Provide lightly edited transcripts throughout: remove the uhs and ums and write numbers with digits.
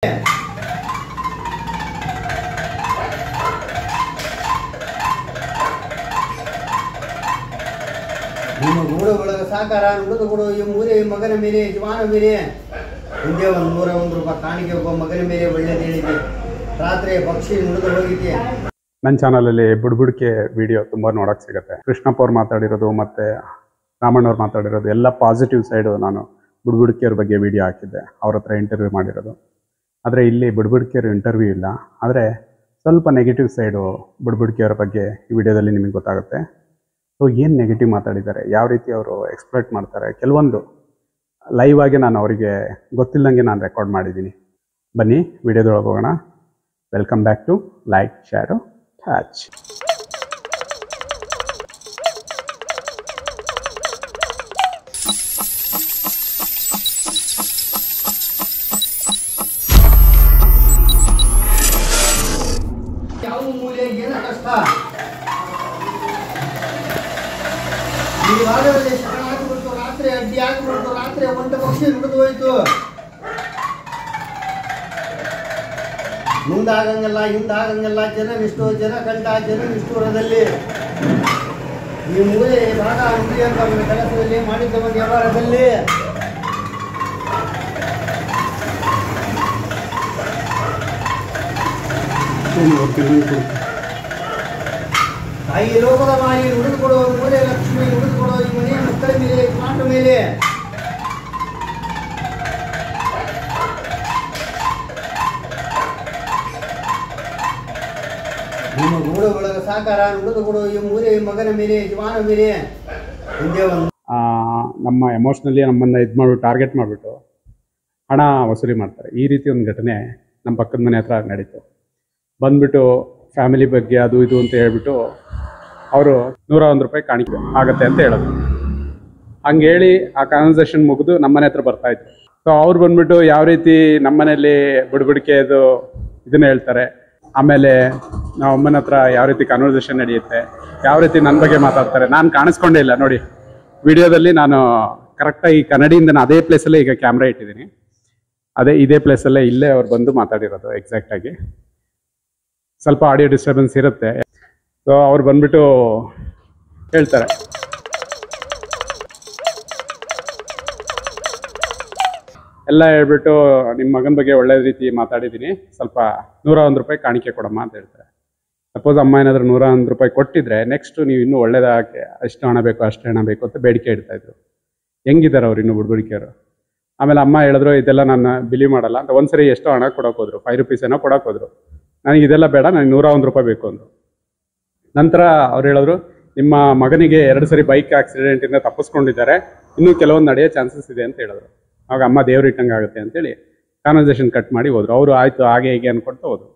ನಿಮ್ಮ ಗೂಡು ಒಳಗ ಸಾಕಾರ ನುಡಿದು ಕೊಡು ಈ ಮೂರೇ ಮಗನ ಮೇಲೆ ಜವಾನ ಮೇಲೆ ಹಿಂದೆ ಒಂದು 101 ರೂಪಾಯಿ ಕಾಣಿಕೆ ಒಬ್ಬ ಮಗನ ಮೇಲೆ ಒಳ್ಳೇದು ಹೇಳಿದೆ. ರಾತ್ರಿ ಪಕ್ಷಿ ನುಡಿದು ಹೋಗಿದ್ದೆ. ನನ್ನ ಚಾನಲಲ್ಲಿ ಬುಡ್ಬುಡಿಕೆ ವಿಡಿಯೋ ತುಂಬ ನೋಡೋಕೆ ಸಿಗುತ್ತೆ. ಕೃಷ್ಣಪ್ಪ ಅವ್ರು ಮಾತಾಡಿರೋದು ಮತ್ತು ರಾಮಣ್ಣವ್ರು ಮಾತಾಡಿರೋದು ಎಲ್ಲ ಪಾಸಿಟಿವ್ ಸೈಡು ನಾನು ಬುಡ್ಬುಡಿಕೆಯವ್ರ ಬಗ್ಗೆ ವಿಡಿಯೋ ಹಾಕಿದ್ದೆ. ಅವ್ರ ಹತ್ರ ಇಂಟರ್ವ್ಯೂ ಮಾಡಿರೋದು. ಆದರೆ ಇಲ್ಲಿ ಬುಡ್ಬುಡಿಕೆಯವ್ರ ಇಂಟರ್ವ್ಯೂ ಇಲ್ಲ. ಆದರೆ ಸ್ವಲ್ಪ ನೆಗೆಟಿವ್ ಸೈಡು ಬುಡ್ಬುಡಿಕೆಯವ್ರ ಬಗ್ಗೆ ಈ ವಿಡಿಯೋದಲ್ಲಿ ನಿಮಗೆ ಗೊತ್ತಾಗುತ್ತೆ. ಸೊ ಏನು ನೆಗೆಟಿವ್ ಮಾತಾಡಿದ್ದಾರೆ, ಯಾವ ರೀತಿ ಅವರು ಎಕ್ಸ್ಪ್ಲೈಟ್ ಮಾಡ್ತಾರೆ, ಕೆಲವೊಂದು ಲೈವ್ ಆಗಿ ನಾನು ಅವರಿಗೆ ಗೊತ್ತಿಲ್ಲದಂಗೆ ನಾನು ರೆಕಾರ್ಡ್ ಮಾಡಿದ್ದೀನಿ. ಬನ್ನಿ ವಿಡಿಯೋದೊಳಗೆ ಹೋಗೋಣ. Welcome back to like share touch. ಯಾವ ಮೂಲೆಗೆ ಏನು ಕಷ್ಟ ಈ ಭಾಗದಲ್ಲಿ ಶರಣ ಹಾಕಿಬಿಟ್ಟು ರಾತ್ರಿ ಅಡ್ಡಿ ಹಾಕಿಬಿಟ್ಟು ರಾತ್ರಿ ಒಂಟೆ ಪಕ್ಷಿ ನುಡಿದು ಹೋಯ್ತು. ಮುಂದಾಗಂಗಲ್ಲ ಹಿಂದಾಗಂಗಲ್ಲ ಜನನಿಷ್ಠು ಜನಕಂಠ ಜನನಿಷ್ಠೂರದಲ್ಲಿ ಈ ಮೂಲೆ ಭಾಗ ನುಡಿಯಂತ ಒಂದು ಕೆಲಸದಲ್ಲಿ ಮಾಡಿದ್ದ ಒಂದು ವ್ಯವಹಾರದಲ್ಲಿ ತಾಯಿ ಲೋಕದ ಮಾಯಿ ನುಡಿದುಕೊಡುವ ಮೂಲೆ ಲಕ್ಷ್ಮಿ ನುಡಿದುಕೊಡುವ ಈ ಮನೆಯ ಮಕ್ಕಳ ಮೇಲೆ ಮಾಟ ಮೇಲೆ ನಿಮ್ಮ ಗೂಡು ಒಳಗ ಸಾಕಾರ ನುಡಿದುಕೊಡುವ ಈ ಮೂಲೆ ಮಗನ ಮೇಲೆ ಜವಾನ ಮೇಲೆ ಹಿಂದೆ ಒಂದು ನಮ್ಮ ಎಮೋಷ್ನಲಿ ನಮ್ಮನ್ನು ಇದು ಮಾಡಿಬಿಟ್ಟು ಟಾರ್ಗೆಟ್ ಮಾಡಿಬಿಟ್ಟು ಹಣ ವಸೂಲಿ ಮಾಡ್ತಾರೆ. ಈ ರೀತಿ ಒಂದು ಘಟನೆ ನಮ್ಮ ಪಕ್ಕದ ಮನೆ ಹತ್ರ ನಡೀತು. ಬಂದ್ಬಿಟ್ಟು ಫ್ಯಾಮಿಲಿ ಬಗ್ಗೆ ಅದು ಇದು ಅಂತ ಹೇಳ್ಬಿಟ್ಟು ಅವರು 101 ರೂಪಾಯಿ ಕಾಣಿಕೆ ಆಗುತ್ತೆ ಅಂತ ಹೇಳೋದು. ಹಂಗೆ ಹೇಳಿ ಆ ಕಾನ್ವರ್ಸೇಷನ್ ಮುಗಿದು ನಮ್ಮನೆ ಹತ್ರ ಬರ್ತಾಯಿದ್ರು. ಸೊ ಅವ್ರು ಬಂದ್ಬಿಟ್ಟು ಯಾವ ರೀತಿ ನಮ್ಮನೇಲಿ ಬುಡ್ಬುಡಿಕೆದು ಇದನ್ನ ಹೇಳ್ತಾರೆ, ಆಮೇಲೆ ನಾವು ಅಮ್ಮನ ಹತ್ರ ಯಾವ ರೀತಿ ಕಾನ್ವರ್ಸೇಷನ್ ನಡೆಯುತ್ತೆ, ಯಾವ ರೀತಿ ನನ್ನ ಬಗ್ಗೆ ಮಾತಾಡ್ತಾರೆ. ನಾನು ಕಾಣಿಸ್ಕೊಂಡೇ ಇಲ್ಲ ನೋಡಿ ವಿಡಿಯೋದಲ್ಲಿ. ನಾನು ಕರೆಕ್ಟಾಗಿ ಕನ್ನಡಿಯಿಂದ ಅದೇ ಪ್ಲೇಸಲ್ಲೇ ಈಗ ಕ್ಯಾಮ್ರಾ ಇಟ್ಟಿದ್ದೀನಿ. ಇದೇ ಪ್ಲೇಸಲ್ಲೇ ಇಲ್ಲೇ ಅವ್ರು ಬಂದು ಮಾತಾಡಿರೋದು ಎಕ್ಸಾಕ್ಟಾಗಿ. ಸ್ವಲ್ಪ ಆಡಿಯೋ ಡಿಸ್ಟರ್ಬೆನ್ಸ್ ಇರುತ್ತೆ. ಸೊ ಅವ್ರು ಬಂದ್ಬಿಟ್ಟು ಹೇಳ್ತಾರೆ, ಎಲ್ಲ ಹೇಳ್ಬಿಟ್ಟು ನಿಮ್ಮ ಮಗನ ಬಗ್ಗೆ ಒಳ್ಳೆ ರೀತಿ ಮಾತಾಡಿದ್ದೀನಿ, ಸ್ವಲ್ಪ 101 ರೂಪಾಯಿ ಕಾಣಿಕೆ ಕೊಡಮ್ಮ ಅಂತ ಹೇಳ್ತಾರೆ. ಸಪೋಸ್ ಅಮ್ಮ ಏನಾದರೂ 101 ರೂಪಾಯಿ ಕೊಟ್ಟಿದ್ರೆ ನೆಕ್ಸ್ಟ್ ನೀವು ಇನ್ನೂ ಒಳ್ಳೇದಾಗಿ ಅಷ್ಟು ಹಣ ಬೇಕು ಅಷ್ಟು ಹಣ ಬೇಕು ಅಂತ ಬೇಡಿಕೆ ಇಡ್ತಾಯಿದ್ರು. ಹೆಂಗಿದ್ದಾರೆ ಅವ್ರು ಇನ್ನೂ ಬುಡ್ಬುಡಿಕೆಯವರು. ಆಮೇಲೆ ಅಮ್ಮ ಹೇಳಿದ್ರು ಇದೆಲ್ಲ ನಾನು ಬಿಲೀವ್ ಮಾಡಲ್ಲ ಅಂತ. ಒಂದ್ಸರಿ ಎಷ್ಟೋ ಹಣ ಕೊಡೋಕೆ ಹೋದ್ರು, 5 ರೂಪೀಸ್ ಏನೋ ಕೊಡೋಕೆ ಹೋದ್ರು. ನನಗೆ ಇದೆಲ್ಲ ಬೇಡ, ನನಗೆ 101 ರೂಪಾಯಿ ಬೇಕು ಅಂದರು. ನಂತರ ಅವ್ರು ಹೇಳಿದ್ರು ನಿಮ್ಮ ಮಗನಿಗೆ 2 ಸರಿ ಬೈಕ್ ಆಕ್ಸಿಡೆಂಟಿಂದ ತಪ್ಪಿಸ್ಕೊಂಡಿದ್ದಾರೆ, ಇನ್ನೂ ಕೆಲವೊಂದು ನಡೆಯೋ ಚಾನ್ಸಸ್ ಇದೆ ಅಂತ ಹೇಳಿದ್ರು. ಆಗ ಅಮ್ಮ ದೇವ್ರು ಇಟ್ಟಂಗೆ ಆಗುತ್ತೆ ಅಂತೇಳಿ ಕಾನ್ವರ್ಸೇಷನ್ ಕಟ್ ಮಾಡಿ ಹೋದ್ರು. ಅವರು ಆಯಿತು ಹಾಗೆ ಹೀಗೆ ಅನ್ಕೊಳ್ತಾ ಹೋದ್ರು.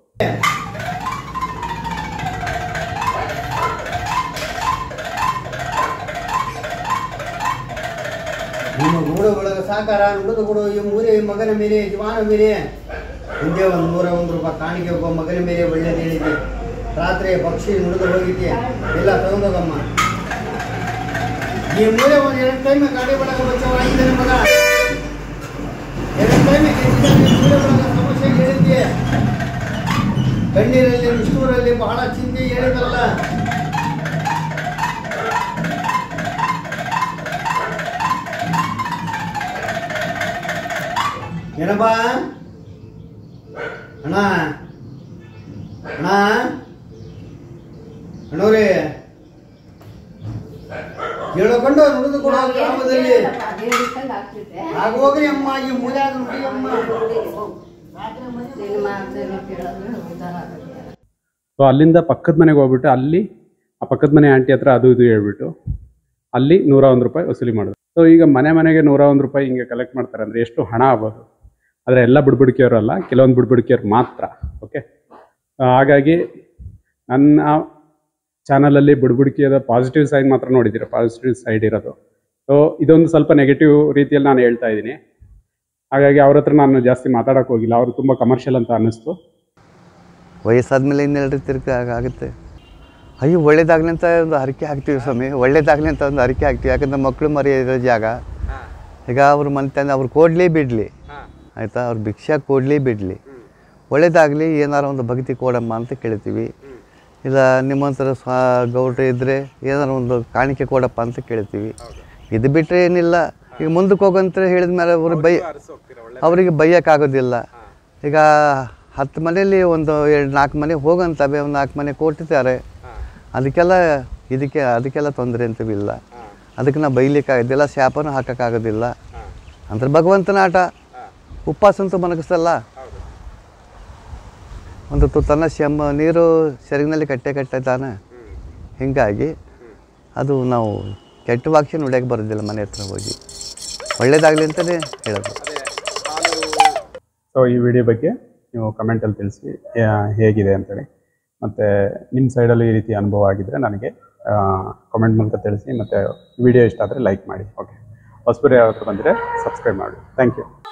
ನಿಮ್ಮ ಗೂಡು ಒಳಗ ಸಾಕಾರ ನುಡಿದು ಕೊಡು ಈ ಮೂಲೆ ಮಗನ ಮೇಲೆ ಜವಾನ ಮೇಲೆ ಹಿಂದೆ ಒಂದು 101 ರೂಪಾಯಿ ಕಾಣಿಕೆ ಒಬ್ಬ ಮಗನ ಮೇಲೆ ಒಳ್ಳೇದು ಹೇಳಿದೆ. ರಾತ್ರಿ ಪಕ್ಷಿ ನುಡಿದು ಹೋಗಿದ್ದೆ. ಎಲ್ಲ ತಗೊಂಡೋಗಮ್ಮ. ಈ ಮೂಲೆ ಒಂದು 2 ಟೈಮ್ ಗಾಡಿ ಒಳಗ ಬಚಾವ್ ಆಗಿದ್ದಾನೆ ಮಗ. 2 ಟೈಮ್ ಮೂಲೆ ಒಳಗ ಸಮಸ್ಯೆ ಹೇಳಿದ್ದೆ. ಕಣ್ಣೀರಲ್ಲಿ ನಿಷ್ಠೂರಲ್ಲಿ ಬಹಳ ಚಿಂತೆ ಹೇಳಿದಲ್ಲ. ಏನಪ್ಪ ಅಣ್ಣ ಅಣ್ಣ ಅಣ್ಣವ್ರೆ ಹೇಳ್ಕೊಂಡು ನುಡಿದು ಕೊಡೋ ಗ್ರಾಮದಲ್ಲಿ ಆಗೋಗ್ರಿ ಅಮ್ಮ. ಈ ಮೂಲೆ ನುಡಿ ಅಮ್ಮ. ಸೊ ಅಲ್ಲಿಂದ ಪಕ್ಕದ ಮನೆಗೆ ಹೋಗ್ಬಿಟ್ಟು ಅಲ್ಲಿ ಆ ಪಕ್ಕದ ಮನೆ ಆಂಟಿ ಹತ್ರ ಅದು ಇದು ಹೇಳ್ಬಿಟ್ಟು ಅಲ್ಲಿ 101 ರೂಪಾಯಿ ವಸೂಲಿ ಮಾಡೋದು. ಸೊ ಈಗ ಮನೆಗೆ 101 ರೂಪಾಯಿ ಹಿಂಗೆ ಕಲೆಕ್ಟ್ ಮಾಡ್ತಾರೆ ಅಂದರೆ ಎಷ್ಟು ಹಣ ಆಗ್ಬೋದು. ಆದರೆ ಎಲ್ಲ ಬುಡ್ಬುಡಿಕೆಯವರು ಅಲ್ಲ, ಕೆಲವೊಂದು ಬುಡ್ಬುಡಿಕೆಯವ್ರು ಮಾತ್ರ. ಓಕೆ, ಹಾಗಾಗಿ ನನ್ನ ಚಾನಲಲ್ಲಿ ಬುಡ್ಬುಡಿಕೆಯದ ಪಾಸಿಟಿವ್ ಸೈಡ್ ಮಾತ್ರ ನೋಡಿದ್ದೀರ, ಪಾಸಿಟಿವ್ ಸೈಡ್ ಇರೋದು. ಸೊ ಇದೊಂದು ಸ್ವಲ್ಪ ನೆಗೆಟಿವ್ ರೀತಿಯಲ್ಲಿ ನಾನು ಹೇಳ್ತಾ ಇದ್ದೀನಿ. ಹಾಗಾಗಿ ಅವ್ರ ಹತ್ರ ನಾನು ಜಾಸ್ತಿ ಮಾತಾಡೋಕೆ ಹೋಗಿಲ್ಲ. ಅವರು ತುಂಬ ಕಮರ್ಷಿಯಲ್ ಅಂತ ಅನ್ನಿಸ್ತು. ವಯಸ್ಸಾದ್ಮೇಲೆ ಇನ್ನೆರಡು ಆಗುತ್ತೆ. ಅಯ್ಯೋ ಒಳ್ಳೇದಾಗಲಿ ಅಂತ ಒಂದು ಹರಕೆ ಹಾಕ್ತೀವಿ ಸ್ವಾಮಿ, ಒಳ್ಳೇದಾಗಲಿ ಅಂತ ಒಂದು ಹರಕೆ ಹಾಕ್ತೀವಿ. ಯಾಕಂದ್ರೆ ಮಕ್ಕಳು ಮರಿ ಇರೋ ಜಾಗ. ಈಗ ಅವ್ರ ಮನೆ ತಂದು ಅವ್ರು ಕೊಡಲಿ ಬಿಡಲಿ, ಆಯಿತಾ, ಅವ್ರು ಭಿಕ್ಷೆ ಕೊಡಲಿ ಬಿಡಲಿ, ಒಳ್ಳೇದಾಗಲಿ, ಏನಾರು ಒಂದು ಭಕ್ತಿ ಕೊಡಮ್ಮ ಅಂತ ಕೇಳ್ತೀವಿ. ಇಲ್ಲ ನಿಮ್ಮಂಥರ ಗೌಡ್ರು ಇದ್ದರೆ ಏನಾರು ಒಂದು ಕಾಣಿಕೆ ಕೊಡಪ್ಪ ಅಂತ ಕೇಳ್ತೀವಿ. ಇದು ಬಿಟ್ಟರೆ ಏನಿಲ್ಲ. ಈಗ ಮುಂದಕ್ಕೆ ಹೋಗಂತ ಹೇಳಿದ ಮೇಲೆ ಅವರಿಗೆ ಬೈಯೋಕ್ಕಾಗೋದಿಲ್ಲ. ಈಗ 10 ಮನೆಯಲ್ಲಿ ಒಂದು 4 ಮನೆ ಹೋಗಂತವೆ, ಒಂದು 4 ಮನೆ ಕೊಟ್ಟಿದ್ದಾರೆ. ಅದಕ್ಕೆಲ್ಲ ತೊಂದರೆ ಅಂತವಿಲ್ಲ. ಅದಕ್ಕೆ ನಾವು ಬೈಲಿಕ್ಕಾಗೋದಿಲ್ಲ, ಶಾಪನೂ ಹಾಕೋಕ್ಕಾಗೋದಿಲ್ಲ. ಅಂದ್ರೆ ಭಗವಂತನ ಆಟ. ಉಪವಾಸ ಅಂತೂ ಮನಗಿಸಲ್ಲ. ಒಂದು ತುತ್ತನ್ನ ನೀರು ಸೆರಗಿನಲ್ಲಿ ಕಟ್ಟಿದ್ದಾನೆ. ಹೀಗಾಗಿ ಅದು ನಾವು ಕೆಟ್ಟ ವಾಕ್ಯ ನುಡಿಯೋಕ್ಕೆ ಬರೋದಿಲ್ಲ. ಮನೆ ಹತ್ರ ಹೋಗಿ ಒಳ್ಳೇದಾಗಲಿ ಅಂತಲೇ ಹೇಳೋದು. ಸೊ ಈ ವಿಡಿಯೋ ಬಗ್ಗೆ ನೀವು ಕಮೆಂಟಲ್ಲಿ ತಿಳಿಸಿ ಹೇಗಿದೆ ಅಂತೇಳಿ. ಮತ್ತು ನಿಮ್ಮ ಸೈಡಲ್ಲೂ ಈ ರೀತಿ ಅನುಭವ ಆಗಿದ್ದರೆ ನನಗೆ ಕಮೆಂಟ್ ಮೂಲಕ ತಿಳಿಸಿ. ಮತ್ತು ವಿಡಿಯೋ ಇಷ್ಟ ಆದರೆ ಲೈಕ್ ಮಾಡಿ. ಓಕೆ, ಹೊಸಬರು ಯಾರಾದರೂ ಬಂದರೆ ಸಬ್ಸ್ಕ್ರೈಬ್ ಮಾಡಿ. Thank you.